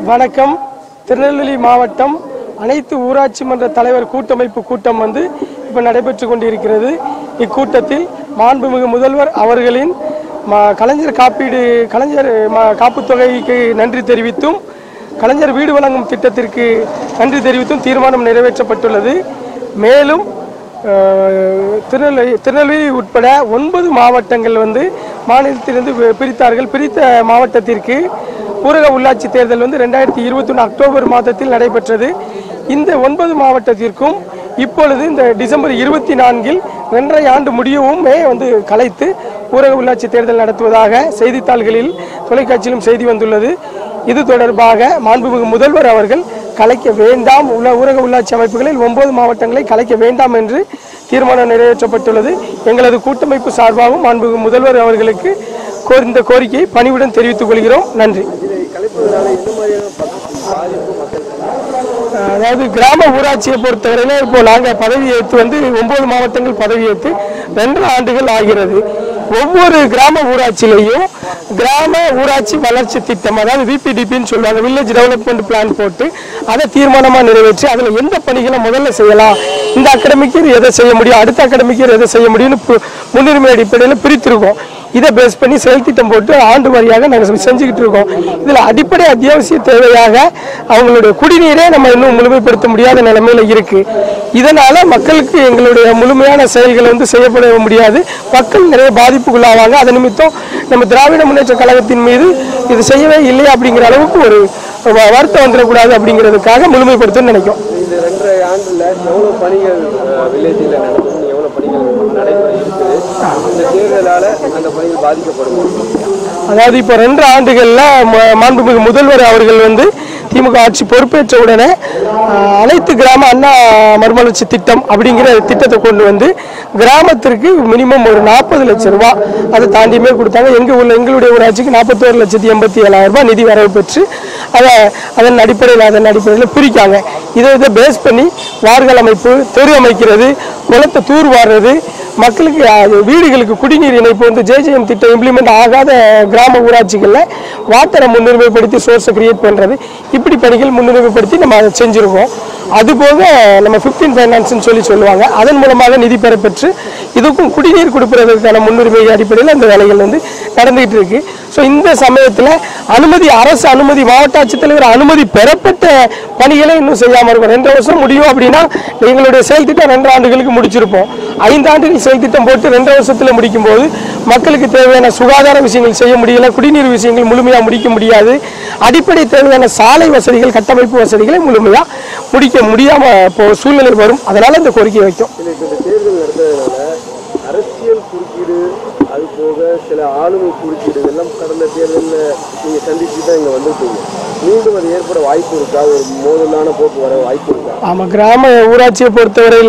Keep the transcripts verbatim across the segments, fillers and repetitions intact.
வணக்கம். திருநெல்வேலி மாவட்டம் அனைத்து ஊராட்சி மன்ற தலைவர் கூட்டமைப்பு கூட்டம் வந்து இப்போ நடைபெற்று கொண்டிருக்கிறது. இக்கூட்டத்தில் மாண்புமிகு முதல்வர் அவர்களின் கலைஞர் காப்பீடு கலைஞர் காப்புத்தொகைக்கு நன்றி தெரிவித்தும் கலைஞர் வீடு வழங்கும் திட்டத்திற்கு நன்றி தெரிவித்தும் தீர்மானம் நிறைவேற்றப்பட்டுள்ளது. மேலும் திருநெல்வேலி திருநெல்வேலி உட்பட ஒன்பது மாவட்டங்கள் வந்து மாநிலத்திலிருந்து பிரித்தார்கள். பிரித்த மாவட்டத்திற்கு ஊரக உள்ளாட்சி தேர்தல் வந்து ரெண்டாயிரத்தி இருபத்தி ஒன்று அக்டோபர் மாதத்தில் நடைபெற்றது. இந்த ஒன்பது மாவட்டத்திற்கும் இப்பொழுது இந்த டிசம்பர் இருபத்தி நான்கில் ரெண்டரை ஆண்டு முடியவுமே வந்து கலைத்து ஊரக உள்ளாட்சி தேர்தல் நடத்துவதாக செய்தித்தாள்களில் தொலைக்காட்சியிலும் செய்தி வந்துள்ளது. இது தொடர்பாக மாண்புமிகு முதல்வர் அவர்கள் கலைக்க வேண்டாம், உள்ள ஊரக உள்ளாட்சி அமைப்புகளில் ஒன்பது மாவட்டங்களை கலைக்க வேண்டாம் என்று தீர்மானம் நிறைவேற்றப்பட்டுள்ளது. எங்களது கூட்டமைப்பு சார்பாகவும் மாண்புமிகு முதல்வர் அவர்களுக்கு இந்த கோரிக்கையை பணிவுடன் தெரிவித்துக் கொள்கிறோம். நன்றி. அதாவது கிராம ஊராட்சியை பொறுத்தவரையில இப்போ நாங்கள் பதவி ஏற்று வந்து ஒன்பது மாவட்டங்கள் பதவி ஏற்று ரெண்டு ஆண்டுகள் ஆகிறது. ஒவ்வொரு கிராம ஊராட்சியிலையும் கிராம ஊராட்சி வளர்ச்சி திட்டம், அதாவது விபிடிபின்னு சொல்லுவாங்க, வில்லேஜ் டெவலப்மெண்ட் பிளான் போட்டு அதை தீர்மானமாக நிறைவேற்றி அதில் எந்த பணிகளை முதல்ல செய்யலாம், இந்த அகாடமிக்கு எதை செய்ய முடியும், அடுத்த அகாடமிக்கு எதை செய்ய முடியும்னு முன்னுரிமை அடிப்படையில் பிரித்திருக்கோம். இதை பேஸ் பண்ணி செயல் திட்டம் போட்டு ஆண்டு வாரியாக நாங்கள் செஞ்சுக்கிட்டு இருக்கோம். இதில் அடிப்படை அத்தியாவசிய தேவையாக அவங்களுடைய குடிநீரே நம்ம இன்னும் முழுமைப்படுத்த முடியாத நிலைமையில இருக்கு. இதனால மக்களுக்கு எங்களுடைய முழுமையான செயல்களை வந்து செய்யப்பட முடியாது. மக்கள் நிறைய பாதிப்புக்குள்ளாவாங்க. அது நிமித்தம் நம்ம திராவிட முன்னேற்ற கழகத்தின் மீது இது செய்யவே இல்லை அப்படிங்கிற அளவுக்கு ஒரு வருத்தம் வந்துடக்கூடாது அப்படிங்கிறதுக்காக முழுமைப்படுத்தணும்னு நினைக்கும். இந்த ரெண்டரை ஆண்டுல எவ்வளவு பணிகள் வில்லேஜில் நடக்கும், எவ்வளவு பணிகள் நடைபெற இருக்குது, இந்த தேர்தலால அந்த பணிகள் பாதிக்கப்படும். அதாவது இப்போ ரெண்டு ஆண்டுகள்ல மாண்புமிகு முதல்வர் அவர்கள் வந்து திமுக ஆட்சி பொறுப்பேற்ற உடனே அனைத்து கிராம அண்ணா மறுமலர்ச்சி திட்டம் அப்படிங்கிற திட்டத்தை கொண்டு வந்து கிராமத்திற்கு மினிமம் ஒரு நாற்பது லட்சம் ரூபாய் அதை தாண்டியுமே கொடுத்தாங்க. எங்க உள்ள எங்களுடைய ஊராட்சிக்கு நாற்பத்தோரு லட்சத்தி எண்பத்தி ஏழாயிரம் ரூபாய் நிதி வரவு பெற்று அதை அதன் அடிப்படையில் அதன் அடிப்படையில் பிரிக்காங்க. இதை இதை பேஸ் பண்ணி வார்கள் அமைப்பு, தெரு அமைக்கிறது, குளத்தை தூர் வாடுறது, மக்களுக்கு வீடுகளுக்கு குடிநீர் இணைப்பு வந்து ஜேஜேஎம் திட்டம் இம்ப்ளிமெண்ட் ஆகாத கிராம ஊராட்சிகளில் வாட்டரை முன்னுரிமைப்படுத்தி சோர்ஸை கிரியேட் பண்ணுறது, இப்படி பணிகள் முன்னுரிமைப்படுத்தி நம்ம அதை செஞ்சுருக்கோம். அதுபோக நம்ம ஃபிஃப்டீன் ஃபைனான்ஸ்ன்னு சொல்லி சொல்லுவாங்க, அதன் மூலமாக நிதி பெறப்பெற்று இதுக்கும் குடிநீர் கொடுப்பதற்கான முன்னுரிமை அடிப்படையில் அந்த வேலைகள் வந்து நடந்துகிட்டு இருக்கு. ஸோ இந்த சமயத்தில் அனுமதி அரசு அனுமதி மாவட்ட ஆட்சித்தலைவர் அனுமதி பெறப்பட்ட பணிகளை இன்னும் செய்யாமல் இருக்கும். ரெண்டு வருஷம் முடியும் அப்படின்னா எங்களுடைய செயல் திட்டம் ரெண்டு ஆண்டுகளுக்கு முடிச்சிருப்போம். ஐந்து ஆண்டுகள் செயல் திட்டம் போட்டு ரெண்டு வருஷத்தில் முடிக்கும் போது மக்களுக்கு தேவையான சுகாதார விஷயங்கள் செய்ய முடியல, குடிநீர் விஷயங்கள் முழுமையாக முடிக்க முடியாது, அடிப்படை தேவையான சாலை வசதிகள், கட்டமைப்பு வசதிகளை முழுமையாக முடிக்க முடியாம இப்போ சூழ்நிலை வரும். அதனால இந்த கோரிக்கை வைக்கும். தேர்தல் நடந்ததுனால அரசியல் குறுக்கீடு, அது போக சில ஆளுமை குறுக்கீடு எல்லாம் கடந்த தேர்தலில் நீங்க சந்திச்சு தான் இங்க வந்துருக்கீங்க. மீண்டும் அது ஏற்பட வாய்ப்பு இருக்கா? ஒரு மோதலான போக்கு வர வாய்ப்பு இருக்கா? ஆமா, கிராம ஊராட்சியை பொறுத்தவரையில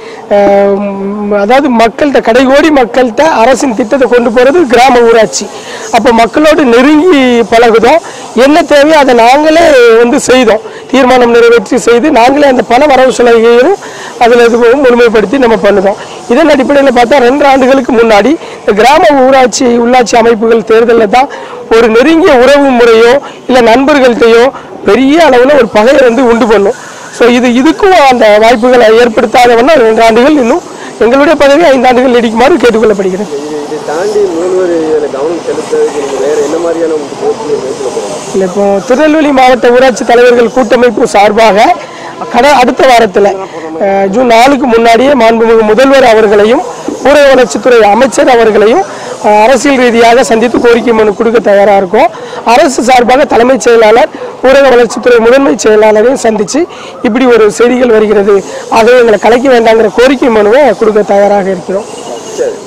அதாவது மக்கள்கிட்ட கடைகோடி மக்கள்கிட்ட அரசின் திட்டத்தை கொண்டு போகிறது கிராம ஊராட்சி. அப்போ மக்களோடு நெருங்கி பழகுதோம், என்ன தேவையோ அதை நாங்களே வந்து செய்தோம், தீர்மானம் நிறைவேற்றி செய்து நாங்களே அந்த பண வரவு செலவையும் அதில் எதுவும் முழுமைப்படுத்தி நம்ம பண்ணுதோம். இதன் அடிப்படையில் பார்த்தா ரெண்டு ஆண்டுகளுக்கு முன்னாடி இந்த கிராம ஊராட்சி உள்ளாட்சி அமைப்புகள் தேர்தலில் தான் ஒரு நெருங்கிய உறவு முறையோ இல்லை நண்பர்கள்ட்டையோ பெரிய அளவில் ஒரு பகையை வந்து உண்டு பண்ணும். ஸோ இது இதுக்கும் அந்த வாய்ப்புகளை ஏற்படுத்தாதவன்னா ரெண்டு ஆண்டுகள் இன்னும் எங்களுடைய பதவி ஐந்து ஆண்டுகள் நீடிக்குமாறு கேட்டுக்கொள்ளப்படுகிறேன். இதை தாண்டி முதல்வர் இதில் கவனம் செலுத்துறதுக்கு வேறு என்ன மாதிரியான இல்லை, இப்போ திருநெல்வேலி மாவட்ட ஊராட்சி தலைவர்கள் கூட்டமைப்பு சார்பாக கட அடுத்த வாரத்தில் ஜூன் நாலுக்கு முன்னாடியே மாண்புமிகு முதல்வர் அவர்களையும் ஊரக வளர்ச்சித்துறை அமைச்சர் அவர்களையும் அரசியல் ரீதியாக சந்தித்து கோரிக்கை மனு கொடுக்க தயாராக இருக்கும். அரசு சார்பாக தலைமைச் செயலாளர், ஊரக வளர்ச்சித்துறை முதன்மை செயலாளரையும் சந்தித்து இப்படி ஒரு செய்திகள் வருகிறது, ஆகவே எங்களை கலைக்க வேண்டாங்கிற கோரிக்கை மனுவை கொடுக்க தயாராக இருக்கிறோம்.